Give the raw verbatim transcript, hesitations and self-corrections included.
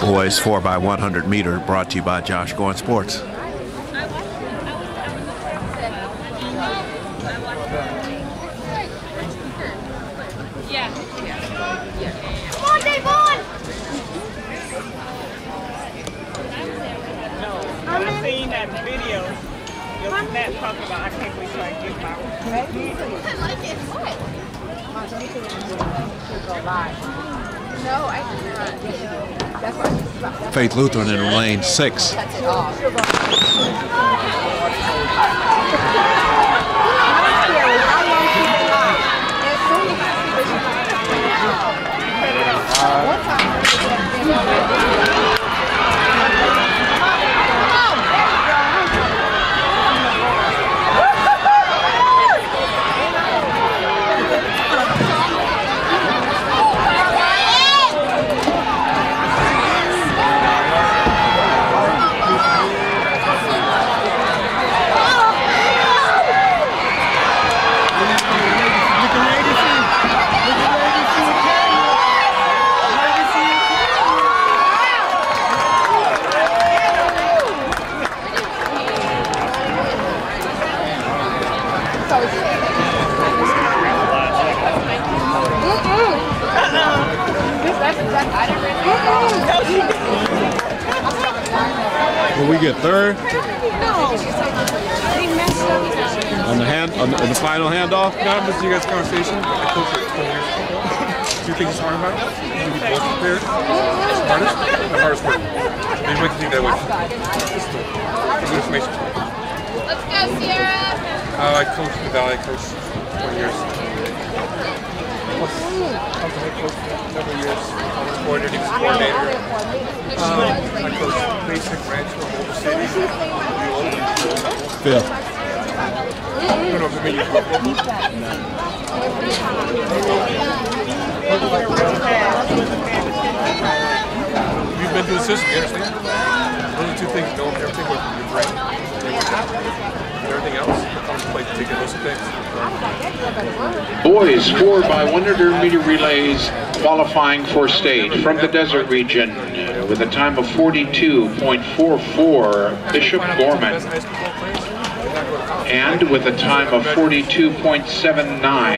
Boys four by one hundred meter brought to you by Joi Goynes Sports. I've seen that video. You'll Matt talking about I can't wait till I get my I like it. No, I cannot. That's what Faith Lutheran in lane six. Will we get third? No. They messed up. On the hand, on the, on the final handoff? Now, this is you guys' conversation. I coached for twenty years ago. Do you think it's hard about it? Do you think both prepared? It's the hardest? The hardest part. Maybe we can think that way. Good information. Let's go, Sierra. Uh, I coached in the Valley. I coached twenty years. Plus, I was a head coach for several years. I was coordinator, coordinator. Um, I coached basic ranch for Boulder City. Fifth. I don't know if it made you comfortable. You've been through the system, you understand? Those are two things, know everything with your brain. Everything else comes to play to take those things. Boys four by one hundred meter relays qualifying for state from the desert region with a time of forty-two point four four, Bishop Gorman, and with a time of forty-two point seven nine.